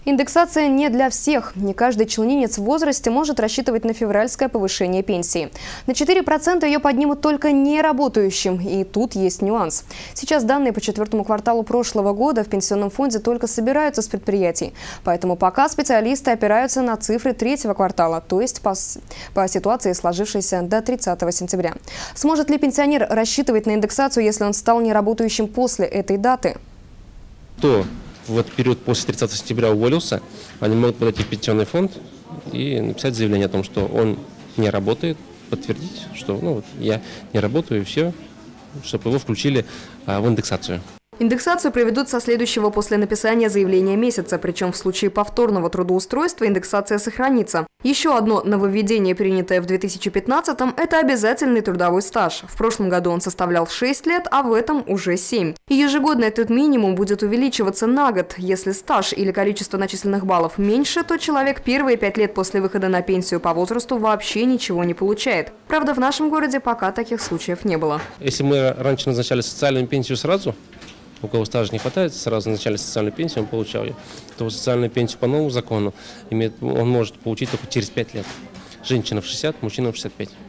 Индексация не для всех. Не каждый челнинец в возрасте может рассчитывать на февральское повышение пенсии. На 4% ее поднимут только неработающим. И тут есть нюанс. Сейчас данные по четвертому кварталу прошлого года в пенсионном фонде только собираются с предприятий. Поэтому пока специалисты опираются на цифры третьего квартала, то есть по ситуации, сложившейся до 30 сентября. Сможет ли пенсионер рассчитывать на индексацию, если он стал неработающим после этой даты? В этот период после 30 сентября уволился, они могут подойти в пенсионный фонд и написать заявление о том, что он не работает, подтвердить, что я не работаю, и все, чтобы его включили в индексацию. Индексацию проведут со следующего после написания заявления месяца, причем в случае повторного трудоустройства индексация сохранится. Еще одно нововведение, принятое в 2015-м, это обязательный трудовой стаж. В прошлом году он составлял 6 лет, а в этом уже 7. И ежегодно этот минимум будет увеличиваться на год. Если стаж или количество начисленных баллов меньше, то человек первые 5 лет после выхода на пенсию по возрасту вообще ничего не получает. Правда, в нашем городе пока таких случаев не было. Если мы раньше назначали социальную пенсию сразу, у кого стажа не хватает, сразу назначали социальную пенсию, он получал ее, то социальную пенсию по новому закону он может получить только через 5 лет. Женщина в 60, мужчина в 65.